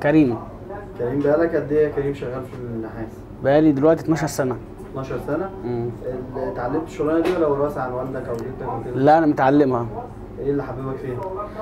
كريم. كريم بقالك قد ايه يا كريم شغال في النحاس؟ بقالي دلوقتي 12 سنه. 12 سنه؟ اتعلمت الشغلانه دي ولا وراثه عن والدك او جدك وكده؟ لا انا متعلمها. ايه اللي حببك فيها؟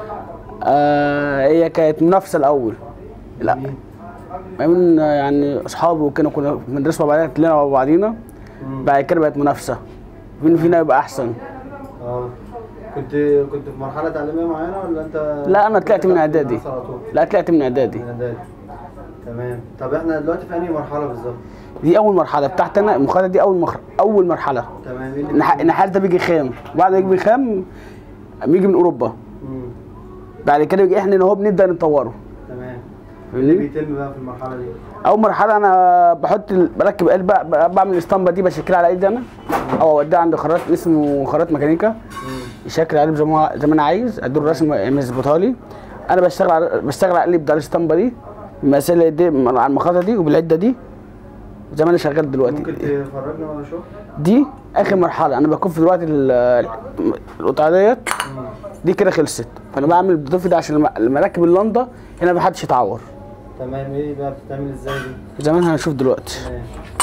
هي كانت منافسه الاول. لا مين؟ من يعني اصحابي وكده كنا بندرس مع بعضنا كلنا مع بعضينا. بعد كده بقت منافسه مين فينا يبقى احسن. كنت في مرحله تعليميه معينه ولا انت؟ لا انا طلعت من اعدادي. لا طلعت من اعدادي. تمام. طب احنا دلوقتي في انهي مرحله بالظبط؟ دي اول مرحله بتاعتي انا، المخالطه دي اول مرحله. تمام. النحاس ده بيجي خام، وبعد ما يجي خام بيجي من اوروبا. بعد كده بيجي احنا هو بنبدا نطوره. تمام. اللي بيتم بقى في المرحله دي؟ اول مرحله انا بركب قلب، بعمل الاسطمبه دي بشكلها على ايدي انا، او اوديها عند خراط اسمه خراط ميكانيكا يشكل عليه زي ما انا عايز، ادور الرسم يظبطها لي. انا بشتغل على القلب بتاع الاسطمبه دي المسائل دي على المخاطه دي وبالعده دي زي ما انا شغال دلوقتي. ممكن تفرجنا ولا شغل؟ دي اخر مرحله، انا بكون في دلوقتي القطعه ديت دي كده خلصت، فانا بعمل الضيف ده عشان لما اركب اللنده هنا ما حدش يتعور. تمام. ايه بقى بتتعمل ازاي دي؟ زي ما احنا هنشوف دلوقتي. تمام.